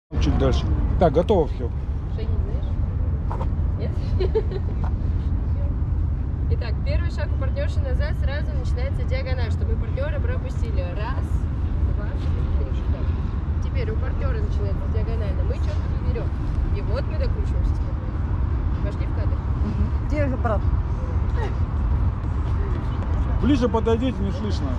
Чуть дальше. Так, готово все. Что, не знаешь? Нет? Итак, первый шаг у партнерши назад, сразу начинается диагональ, чтобы партнера пропустили. Раз, два, три. Теперь у партнера начинается диагонально. Мы четко берем. И вот мы докручиваемся спокойно. Пошли в кадр. Где брат? Ближе подойдите, не слышно.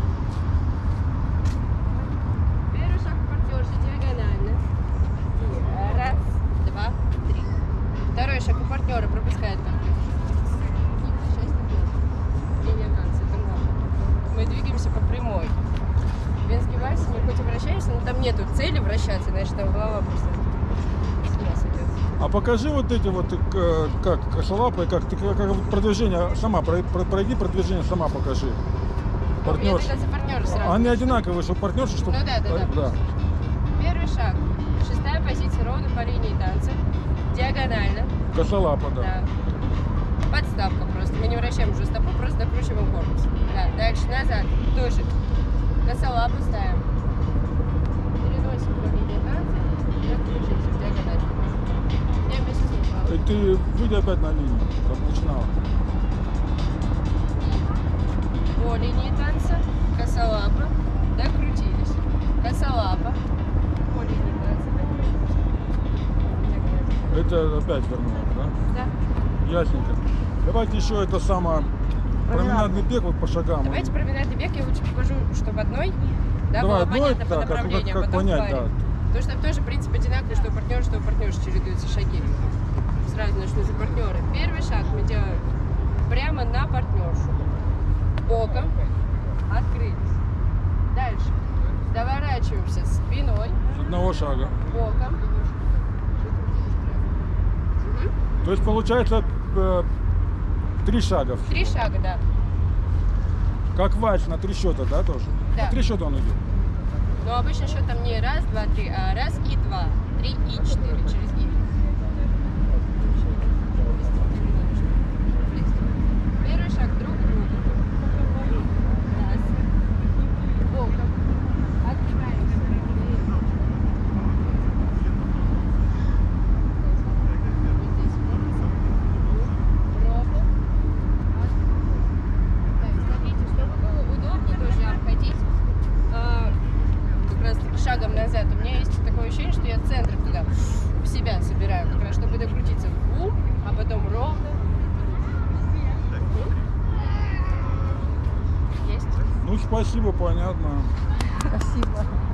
Первый шаг у партнерши диагонально. Раз, два, три. Второй шаг у партнера пропускает партнер. Линия танца, это главное. Мы двигаемся по прямой. Венский вальс, мы хоть и вращаемся, но там нету цели вращаться, иначе там голова просто с ума сойдет. А покажи вот эти вот, как косолапые, как вот продвижение сама, пройди продвижение сама покажи. Партнерша. Это партнеры сразу. Они одинаковые, что партнерши, что... Ну да. Первый шаг. Шестая позиция ровно по линии танца. Диагонально. Косолапа, да. Да. Подставка просто. Мы не вращаем уже стопу, просто докручиваем корпус. Да. Дальше назад. Тоже. Косолапу ставим. Переносим по линии танца. Докручиваемся в диагональ. Я вместе с ним плаваю. И ты выйди опять на линию, как начинала. По линии танца. Косолапа. Докрутились. Косолапа. По линии танца. Докрутились. Это опять вернулось, да? Да. Ясненько. Давайте еще это самое променадный бег вот по шагам. Давайте променадный бег я лучше покажу, чтобы одной, да, Давай, было одной, понятно по да, направлению, как а потом понять, в паре. да. Потому что там тоже принцип одинаковый, что у партнерши чередуются шаги. Сразу начну за партнера. Первый шаг мы делаем прямо на партнершу. Боком. Открылись. Дальше. Доворачиваемся спиной. С одного шага. Боком. То есть получается 3 шага. 3 шага, да. Как вальс на 3 счета, да, тоже? Да. На 3 счета он идет. Но обычно счет там не раз, два, три, а раз и два. 3 и 4 через гибель. Первый шаг друг к другу. Раз. Боком. Открываемся. Ровно. Смотрите, чтобы было удобнее тоже обходить как раз таки шагом назад. У меня есть такое ощущение, что я центр туда в себя собираю, как раз чтобы докрутиться в ум, а потом ровно. Есть. Ну, спасибо, понятно. Спасибо.